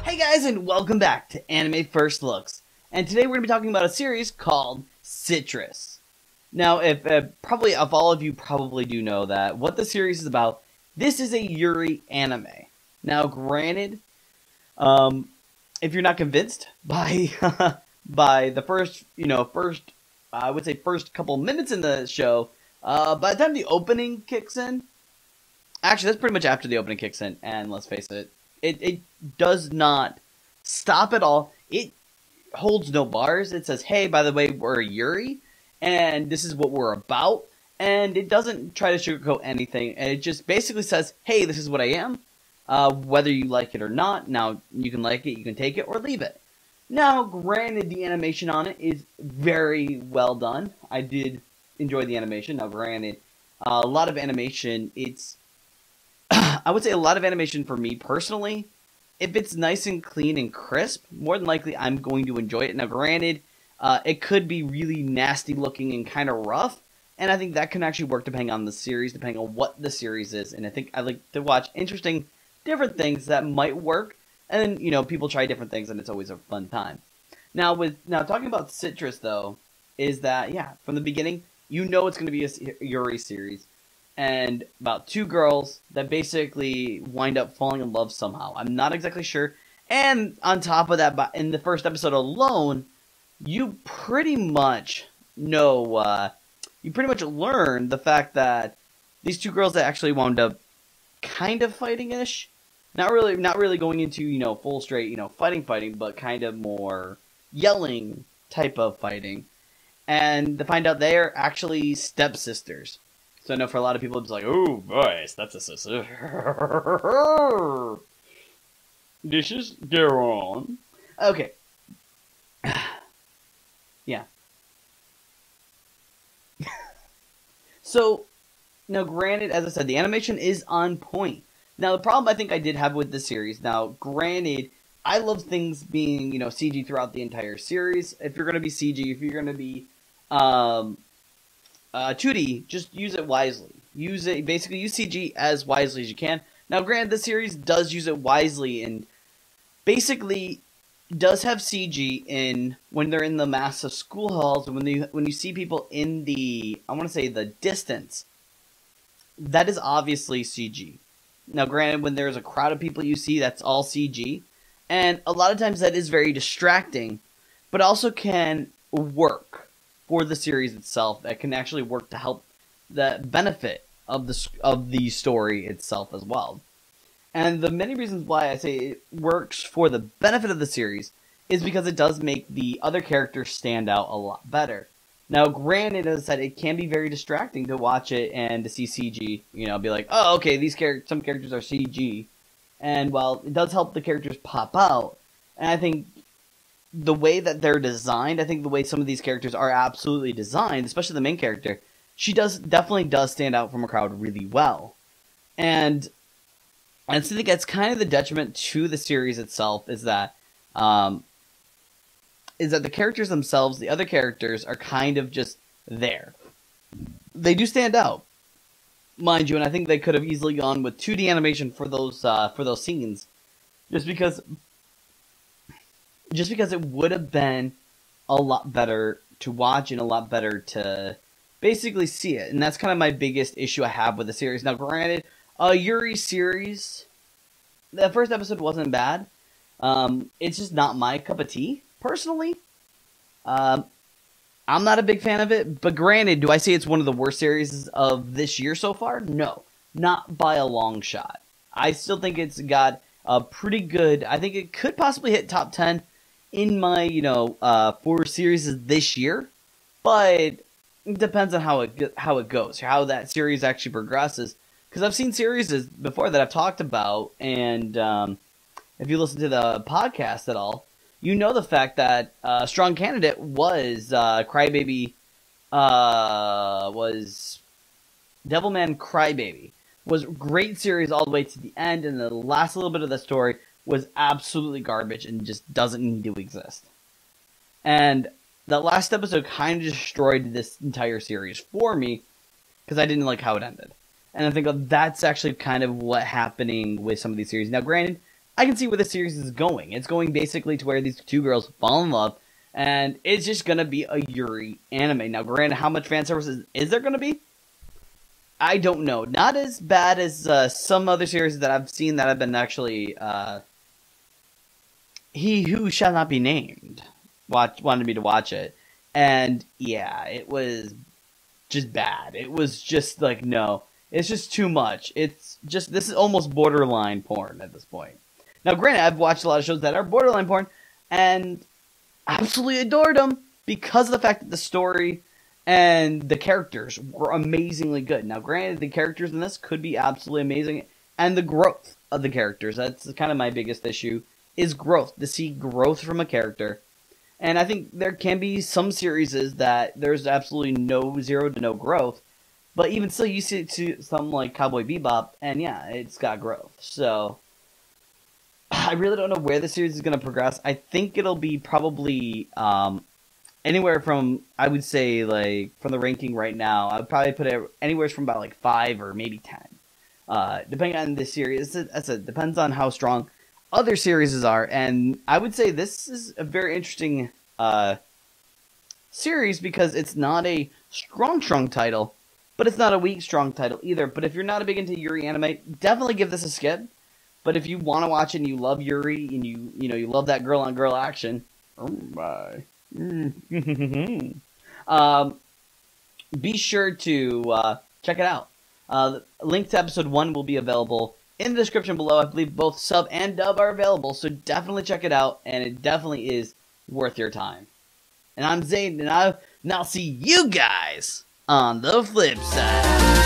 Hey guys, and welcome back to Anime First Looks. And today we're going to be talking about a series called Citrus. Now, if all of you probably do know that what the series is about, this is a Yuri anime. Now, granted, if you're not convinced by by the first couple minutes in the show, by the time the opening kicks in, actually that's pretty much after the opening kicks in, and let's face it, it does not stop at all. It holds no bars. It says, hey, by the way, we're Yuri, and this is what we're about. And it doesn't try to sugarcoat anything. And it just basically says, hey, this is what I am. Whether you like it or not. Now, you can like it, you can take it, or leave it. Now, granted, the animation on it is very well done. I did enjoy the animation. Now, granted, a lot of animation, it's... I would say a lot of animation for me personally, if it's nice and clean and crisp, more than likely I'm going to enjoy it. Now, granted, it could be really nasty looking and kind of rough, and I think that can actually work depending on the series, depending on what the series is. And I think I like to watch interesting, different things that might work, and then, people try different things, and it's always a fun time. Now, talking about Citrus, though, is that, from the beginning, it's going to be a Yuri series. And about two girls that basically wind up falling in love somehow. I'm not exactly sure. And on top of that, in the first episode alone, you pretty much know, you pretty much learn the fact that these two girls that actually wound up kind of fighting-ish. Not really going into, full straight, fighting, but kind of more yelling type of fighting. And to find out they're actually stepsisters. So I know for a lot of people, it's like, oh, boy, that's a sister. Dishes, go on. Okay. Yeah. So, now granted, as I said, the animation is on point. Now, the problem I think I did have with this series, now, granted, I love things being, CG throughout the entire series. If you're going to be CG, if you're going to be, 2D, just use it wisely. Use CG as wisely as you can. Now, granted, the series does use it wisely and basically does have CG in when they're in the massive school halls and when you see people in the, I want to say, the distance. That is obviously CG. Now, granted, when there's a crowd of people you see, that's all CG. And a lot of times that is very distracting, but also can work for the series itself. That can actually work to help the benefit of the story itself as well. And the many reasons why I say it works for the benefit of the series is because it does make the other characters stand out a lot better. Now, granted, as I said, it can be very distracting to watch it and to see CG, be like, oh, okay, some characters are CG. And while it does help the characters pop out, and I think the way that they're designed, I think the way some of these characters are absolutely designed, especially the main character, she definitely does stand out from a crowd really well. And I think that's kind of the detriment to the series itself, is that the characters themselves, the other characters, are kind of just there. They do stand out, mind you, and I think they could have easily gone with 2D animation for those scenes, just because it would have been a lot better to watch and a lot better to basically see it. And that's kind of my biggest issue I have with the series. Now, granted, Yuri series, the first episode wasn't bad. It's just not my cup of tea, personally. I'm not a big fan of it, but granted, do I say it's one of the worst series of this year so far? No, not by a long shot. I still think it's got a pretty good, I think it could possibly hit top 10 in my, for series this year, but it depends on how it goes, how that series actually progresses. Because I've seen series before that I've talked about, and if you listen to the podcast at all, the fact that strong candidate was Crybaby, was Devilman Crybaby. Was a great series all the way to the end, and the last little bit of the story was absolutely garbage and just doesn't need to exist. And that last episode kind of destroyed this entire series for me, because I didn't like how it ended. And I think that's actually kind of what's happening with some of these series. Now, granted, I can see where the series is going. It's going basically to where these two girls fall in love, and it's just gonna be a Yuri anime. Now, granted, how much fan service is there gonna be? I don't know. Not as bad as some other series that I've seen that have been actually. He Who Shall Not Be Named wanted me to watch it, and yeah, it was just bad. It was just like, no, it's just too much. It's just, this is almost borderline porn at this point. Now, granted, I've watched a lot of shows that are borderline porn, and absolutely adored them because of the fact that the story and the characters were amazingly good. Now, granted, the characters in this could be absolutely amazing, and the growth of the characters, that's kind of my biggest issue, is growth. To see growth from a character. And I think there can be some series that there's absolutely zero to no growth, but even still, you see something like Cowboy Bebop, and yeah, it's got growth. So, I really don't know where the series is going to progress. I think it'll be probably anywhere from, I would say, like, from the ranking right now, I would probably put it anywhere from about like 5 or maybe 10. Depending on the series, it depends on how strong other series are, and I would say this is a very interesting series because it's not a strong title, but it's not a weak strong title either. But if you're not a big into Yuri anime, definitely give this a skip. But if you want to watch it and you love Yuri and you love that girl on girl action, oh my, be sure to check it out. The link to episode 1 will be available in the description below. I believe both sub and dub are available, so definitely check it out, and it definitely is worth your time. And I'm Zain, and I'll see you guys on the flip side.